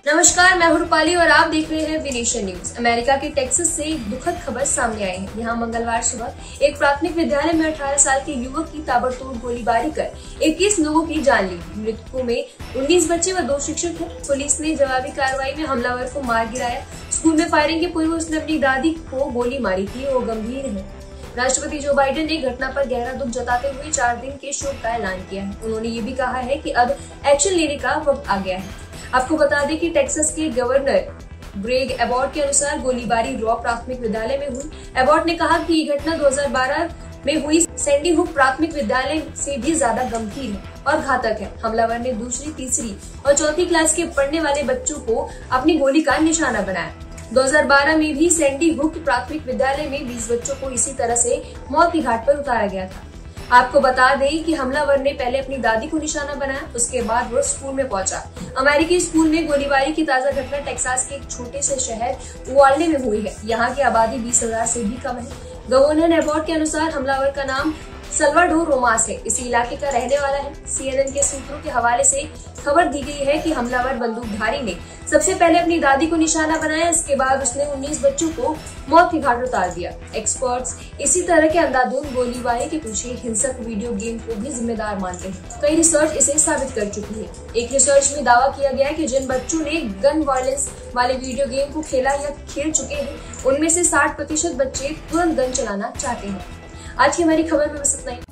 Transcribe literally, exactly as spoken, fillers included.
नमस्कार, मैं हूं रूपाली और आप देख रहे हैं विनेशन न्यूज। अमेरिका के टेक्सास से एक दुखद खबर सामने आई है। यहां मंगलवार सुबह एक प्राथमिक विद्यालय में अठारह साल के युवक की ताबड़तोड़ गोलीबारी कर इक्कीस लोगों की जान ली। मृतकों में उन्नीस बच्चे व दो शिक्षक हैं। पुलिस ने जवाबी कार्रवाई में हमलावर को मार गिराया। स्कूल में फायरिंग के पूर्व उसने अपनी दादी को गोली मारी थी। वो गंभीर है। राष्ट्रपति जो बाइडेन ने घटना पर गहरा दुख जताते हुए चार दिन के शोक का ऐलान किया है। उन्होंने ये भी कहा है कि अब एक्शन लेने का वक्त आ गया है। आपको बता दें कि टेक्सास के गवर्नर ग्रेग एबॉट के अनुसार गोलीबारी रॉ प्राथमिक विद्यालय में हुई। एबॉट ने कहा कि ये घटना दो हज़ार बारह में हुई सैंडी हुक प्राथमिक विद्यालय से भी ज्यादा गंभीर है और घातक है। हमलावर ने दूसरी, तीसरी और चौथी क्लास के पढ़ने वाले बच्चों को अपनी गोली का निशाना बनाया। दो हज़ार बारह में भी सैंडी हुक प्राथमिक विद्यालय में बीस बच्चों को इसी तरह से मौत की घाट पर उतारा गया था। आपको बता दें कि हमलावर ने पहले अपनी दादी को निशाना बनाया, उसके बाद वो स्कूल में पहुंचा। अमेरिकी स्कूल में गोलीबारी की ताजा घटना टेक्सास के एक छोटे से शहर उवाल्डे में हुई है। यहाँ की आबादी बीस हजार से भी कम है। गवर्नर एबॉट के अनुसार हमलावर का नाम सल्वाडोर रोमास है। इसी इलाके का रहने वाला है। सीएनएन के सूत्रों के हवाले से खबर दी गई है कि हमलावर बंदूकधारी ने सबसे पहले अपनी दादी को निशाना बनाया, इसके बाद उसने उन्नीस बच्चों को मौत की घाट उतार दिया। एक्सपर्ट्स इसी तरह के अंधाधुंध गोलीबारी के पीछे हिंसक वीडियो गेम को भी जिम्मेदार मानते हैं। कई रिसर्च इसे साबित कर चुकी है। एक रिसर्च में दावा किया गया है कि जिन बच्चों ने गन वायलेंस वाले वीडियो गेम को खेला या खेल चुके हैं, उनमें से साठ प्रतिशत बच्चे तुरंत गन चलाना चाहते हैं। आज की हमारी खबर में बस इतना ही।